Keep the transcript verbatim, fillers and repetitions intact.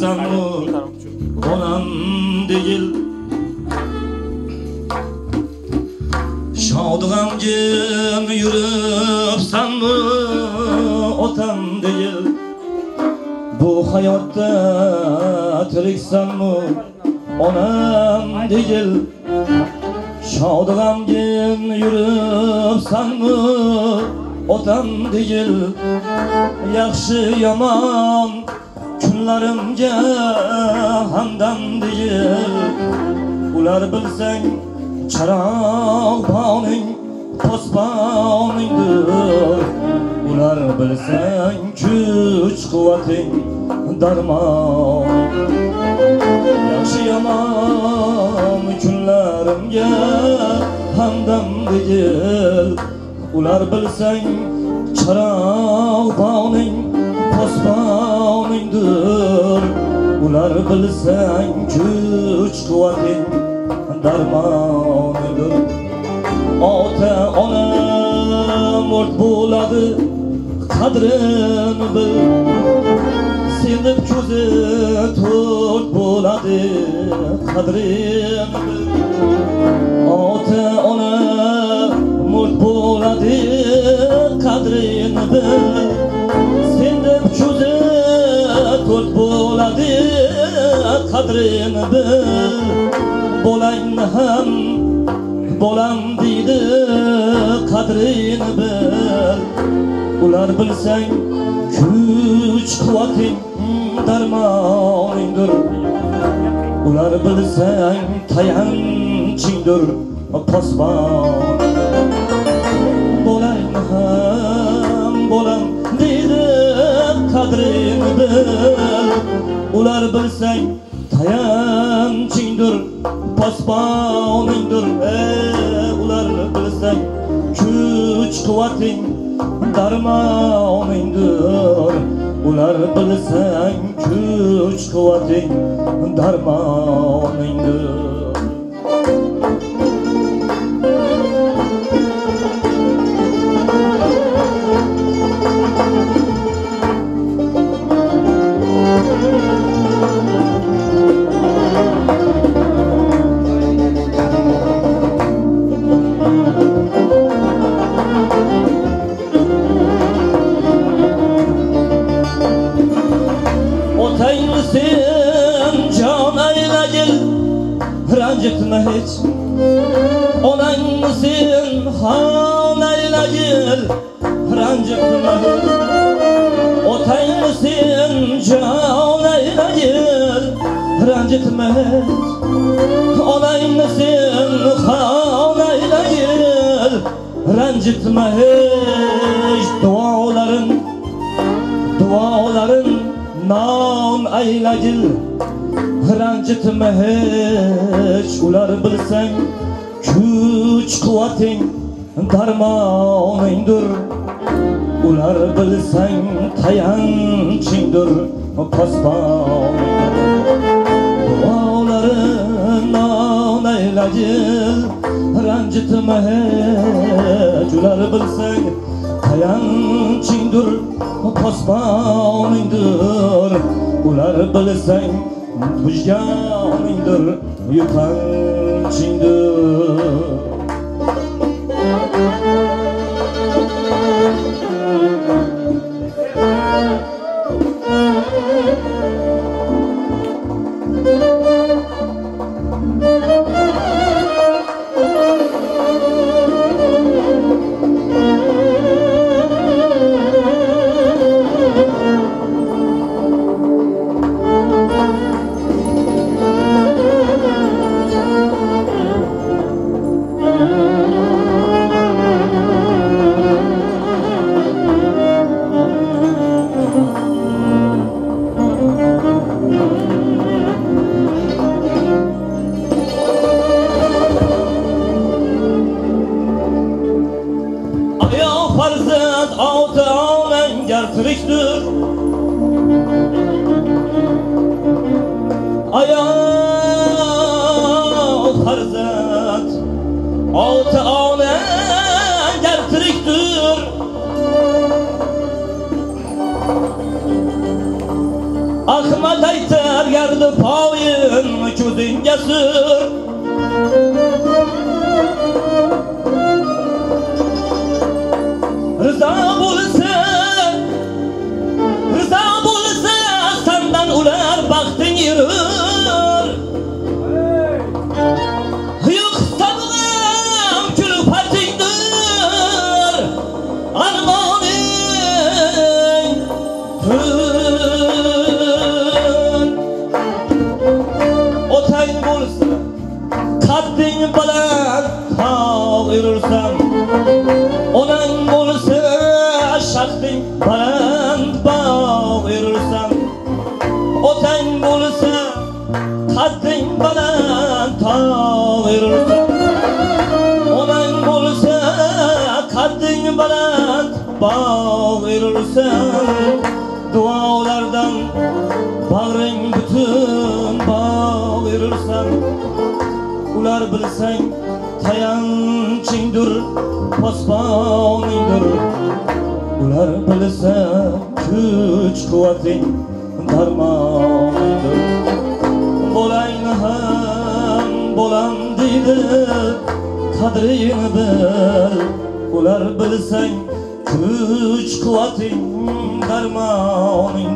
tiriksanmi onam değil. Şad g'amgin yuribsanmi otam değil. Bu hayotda tiriksanmi onam değil. Şad g'amgin yuribsanmi otam değil. Yaxshi yomon kunlarimga hamdam değil. Ular bilsang charog' boning posboningdir. Ular bilsang kuch quvvating darmon. Yaxshi yomon kunlarimga hamdam değil. Ular bilsang charog' boning posboningdir. Ular bilsang kuch quvvating darmonidir. Ota ona murt bo'ladi qadrini bil. Sevib ko'zi to'rt bo'ladi qadrini bil. Ota ona murt bo'ladi qadrini bil. Sevib ko'zi to'rt bo'ladi qadrini bil. Bolayni ham bolam deydi qadrini bil. Ular bilsang kuch quvvating darmoningdir. Ular bilsang tayanchingdir posbon. Bolayni ham bolam deydi qadrini bil. Ular bilsang tayanchingdir posboningdir. Ular bilsang kuch quvvating darmoningdir. Ular bilsang kuch quvvating darmoningdir. Ranjitma hiç onang sen xon aylagil. Ranjitma hiç otang sen jon aylagil. Ranjitma hiç onang sen xon aylagil. Ranjitma hiç duolarin duolarin non aylagil. Ranjitma hiç ular bilsang kuch quvvating darmoningdir. Ular bilsang tayanchingdir posboningdir. Duolarin non aylagil. Ranjitma hiç ular bilsang tayanchingdir posboningdir. Ular bilsang vijdonindir yupanchingdir. Tirikdir ayol farzand ota ona gar tirikdir. Ahmad aytar yardı poyin ko'zingga sur. Rıza bo'lsa, rıza bo'lsa sendan ular baxting yurur. Yo'q sabg'am kulfatingdir, armoning tun. Otang bo'lsa, qadding bilan tog' yurursan. Onang bo'lsa, shaxting baland bog' yurursan. Otang bo'lsa, qadding baland tog' yurursan. Onang bo'lsa, qadding baland bog' yurursan. Duolardan bag'ring butun bog' yurursan. Ular bilsang tayanchingdir, posponingdir. Ular bilsa kuch quvvating darmoningdir. Bolang ham bolam deydi, qadrini bil. Ular bilsang kuch quvvating darmoningdir.